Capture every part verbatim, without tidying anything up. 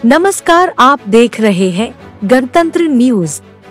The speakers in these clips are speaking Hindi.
नमस्कार, आप देख रहे हैं गणतंत्र न्यूज।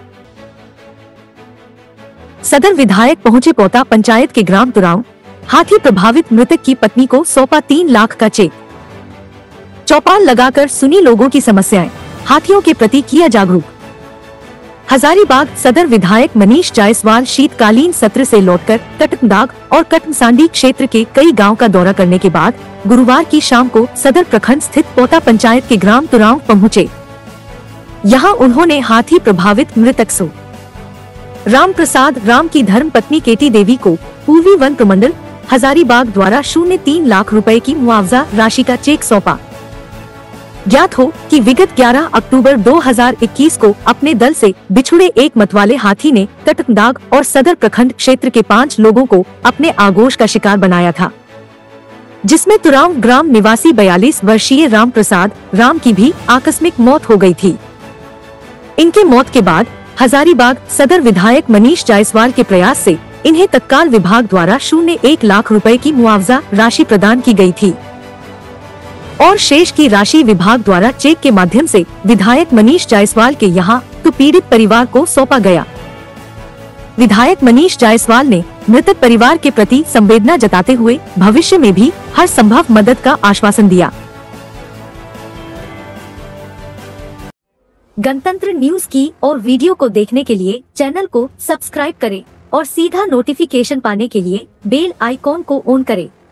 सदर विधायक पहुंचे पोता पंचायत के ग्राम तुराव। हाथी प्रभावित मृतक की पत्नी को सौंपा तीन लाख का चेक। चौपाल लगाकर सुनी लोगों की समस्याएं, हाथियों के प्रति किया जागरूक। हजारीबाग सदर विधायक मनीष जायसवाल शीतकालीन सत्र से लौटकर कटकदाग और कटमसांडी क्षेत्र के कई गांव का दौरा करने के बाद गुरुवार की शाम को सदर प्रखंड स्थित पोता पंचायत के ग्राम तुराव पहुंचे। यहां उन्होंने हाथी प्रभावित मृतक सो राम प्रसाद राम की धर्म पत्नी केटी देवी को पूर्वी वन प्रमंडल हजारीबाग द्वारा शून्य तीन लाख रुपए की मुआवजा राशि का चेक सौंपा। ज्ञात हो कि विगत ग्यारह अक्टूबर दो हज़ार इक्कीस को अपने दल से बिछुड़े एक मतवाले हाथी ने कटकदाग और सदर प्रखंड क्षेत्र के पाँच लोगों को अपने आगोश का शिकार बनाया था, जिसमें तुराव ग्राम निवासी बयालीस वर्षीय राम प्रसाद राम की भी आकस्मिक मौत हो गई थी। इनके मौत के बाद हजारीबाग सदर विधायक मनीष जायसवाल के प्रयास से इन्हें तत्काल विभाग द्वारा शून्य एक लाख रुपए की मुआवजा राशि प्रदान की गई थी और शेष की राशि विभाग द्वारा चेक के माध्यम से विधायक मनीष जायसवाल के यहां तो पीड़ित परिवार को सौंपा गया। विधायक मनीष जायसवाल ने मृतक परिवार के प्रति संवेदना जताते हुए भविष्य में भी हर संभव मदद का आश्वासन दिया। गणतंत्र न्यूज की और वीडियो को देखने के लिए चैनल को सब्सक्राइब करें और सीधा नोटिफिकेशन पाने के लिए बेल आइकॉन को ऑन करें।